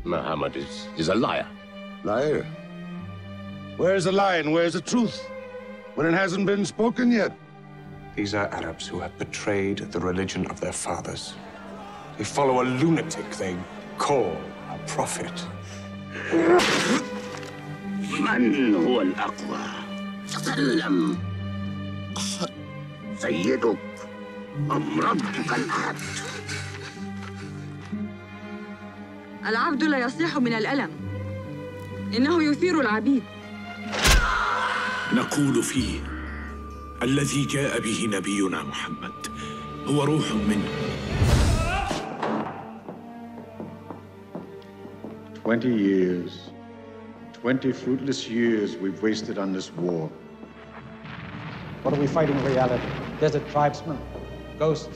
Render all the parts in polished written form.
Muhammad is a liar. Liar? Where's the lie and where's the truth when it hasn't been spoken yet? These are Arabs who have betrayed the religion of their fathers. They follow a lunatic they call a prophet. من هو الأقوى؟ تكلم. سيدك أم ربك الأحد؟ العبد لا يصيح من الألم، إنه يثير العبيد. نقول فيه الذي جاء به نبينا محمد هو روح منه. 20 years, 20 fruitless years we've wasted on this war. What are we fighting in reality? Desert tribesmen? Ghosts?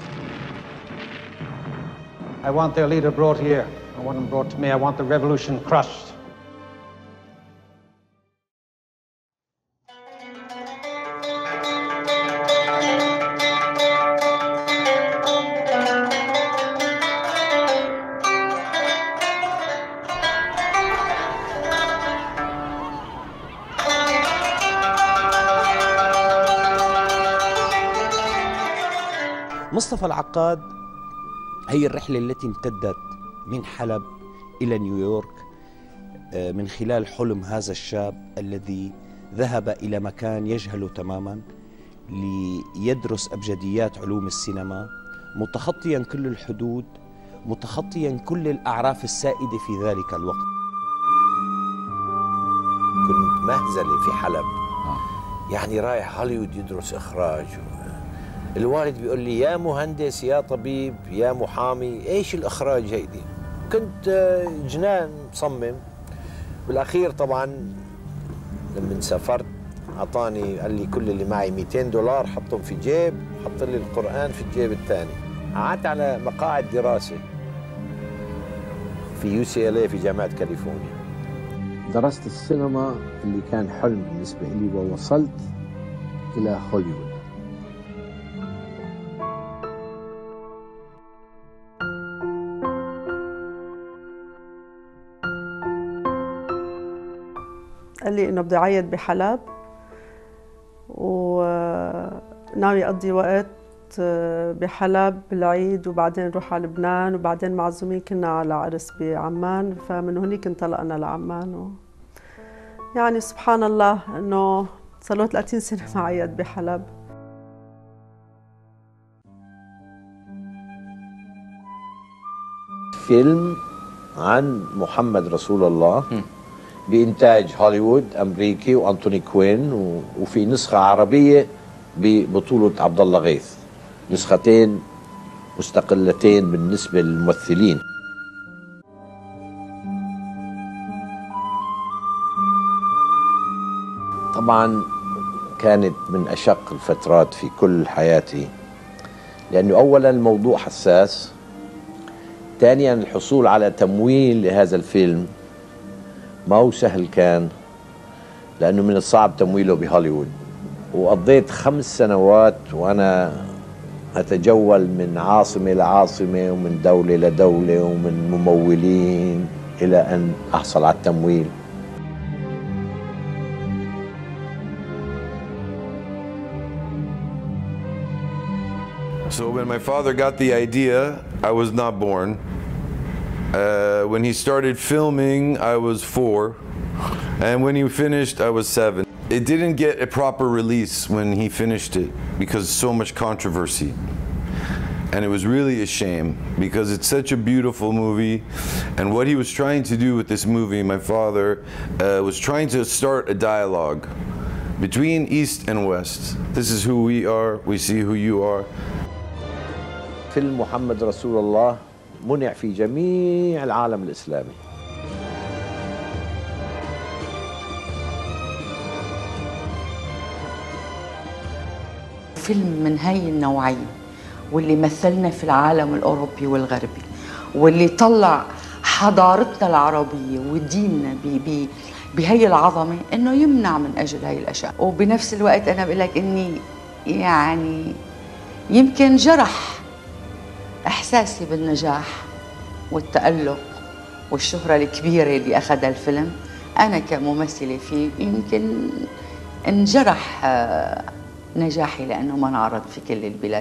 I want their leader brought here. I want him brought to me. I want the revolution crushed. مصطفى العقاد هي الرحلة التي امتدت من حلب إلى نيويورك من خلال حلم هذا الشاب الذي ذهب إلى مكان يجهله تماما ليدرس أبجديات علوم السينما، متخطيا كل الحدود، متخطيا كل الأعراف السائدة في ذلك الوقت. كنت مهزلة في حلب، يعني رايح هوليوود يدرس إخراج. الوالد بيقول لي يا مهندس يا طبيب يا محامي، ايش الاخراج هيدي؟ كنت جنان مصمم. بالاخير طبعا لما سافرت اعطاني، قال لي كل اللي معي $200 حطهم في جيب، حط لي القرآن في الجيب الثاني. قعدت على مقاعد دراسة في UCLA في جامعة كاليفورنيا. درست السينما اللي كان حلم بالنسبة لي، ووصلت إلى هوليوود. قال لي إنه بدي أعيد بحلب وناوي أقضي وقت بحلب بالعيد، وبعدين نروح على لبنان، وبعدين معزومين كنا على عرس بعمان، فمن هونيك انطلقنا لعمان. يعني سبحان الله إنه صار له 30 سنة معيد بحلب. فيلم عن محمد رسول الله بإنتاج هوليوود أمريكي وأنتوني كوين، وفي نسخة عربية ببطولة عبد الله غيث، نسختين مستقلتين بالنسبة للممثلين. طبعا كانت من أشق الفترات في كل حياتي، لأنه أولا الموضوع حساس، ثانيا الحصول على تمويل لهذا الفيلم ما هو سهل كان، لأنه من الصعب تمويله بهوليوود. وقضيت 5 سنوات وأنا أتجول من عاصمة لعاصمة ومن دولة لدولة ومن ممولين إلى أن أحصل على التمويل. So when my father got the idea, I was not born. When he started filming, I was 4. And when he finished, I was 7. It didn't get a proper release when he finished it because so much controversy. And it was really a shame because it's such a beautiful movie. And what he was trying to do with this movie, my father was trying to start a dialogue between East and West. This is who we are, we see who you are. فيلم محمد رسول الله منع في جميع العالم الإسلامي. فيلم من هاي النوعية واللي مثلنا في العالم الأوروبي والغربي، واللي طلع حضارتنا العربية وديننا بهي العظمة، إنه يمنع من أجل هاي الأشياء. وبنفس الوقت أنا بقول لك إني يعني يمكن جرح إحساسي بالنجاح والتألق والشهرة الكبيرة اللي أخذها الفيلم، أنا كممثلة فيه يمكن انجرح نجاحي لأنه ما انعرض في كل البلاد.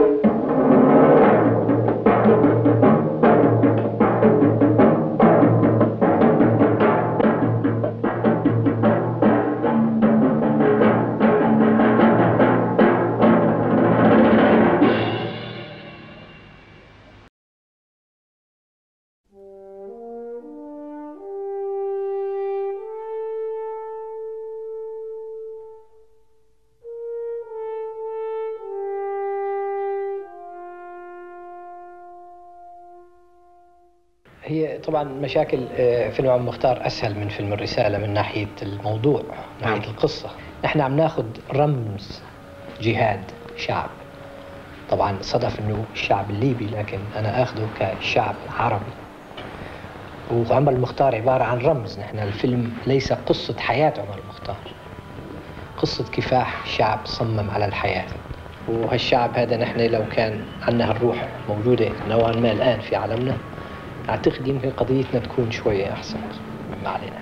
هي طبعا مشاكل فيلم عم مختار اسهل من فيلم الرساله من ناحيه الموضوع، من ناحيه القصه. نحن عم ناخذ رمز جهاد شعب، طبعا صدف انه الشعب الليبي، لكن انا اخذه كشعب عربي. وعمر المختار عباره عن رمز. نحن الفيلم ليس قصه حياه عمر المختار، قصه كفاح شعب صمم على الحياه. وهالشعب هذا نحن لو كان عندنا هالروح موجوده نوعا ما الان في عالمنا، أعتقد يمكن قضيتنا تكون شوية أحسن مما علينا.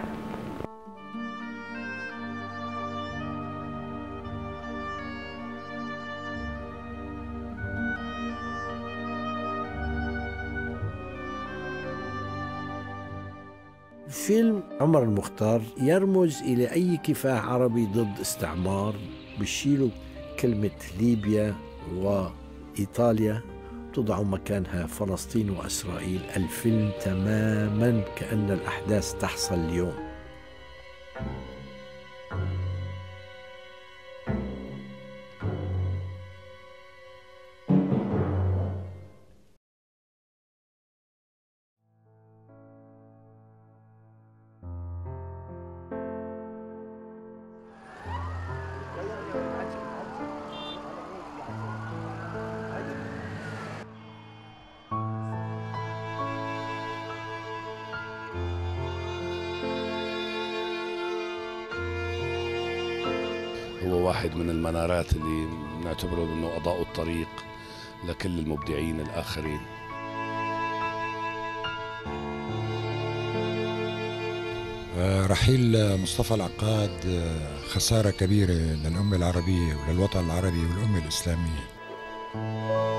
فيلم عمر المختار يرمز إلى أي كفاح عربي ضد استعمار، بشيلوا كلمة ليبيا وإيطاليا، تضع مكانها فلسطين وإسرائيل. الفيلم تماما كأن الأحداث تحصل اليوم. هو واحد من المنارات اللي نعتبره انه اضاءوا الطريق لكل المبدعين الاخرين. رحيل مصطفى العقاد خسارة كبيرة للأمة العربية وللوطن العربي والأمة الإسلامية.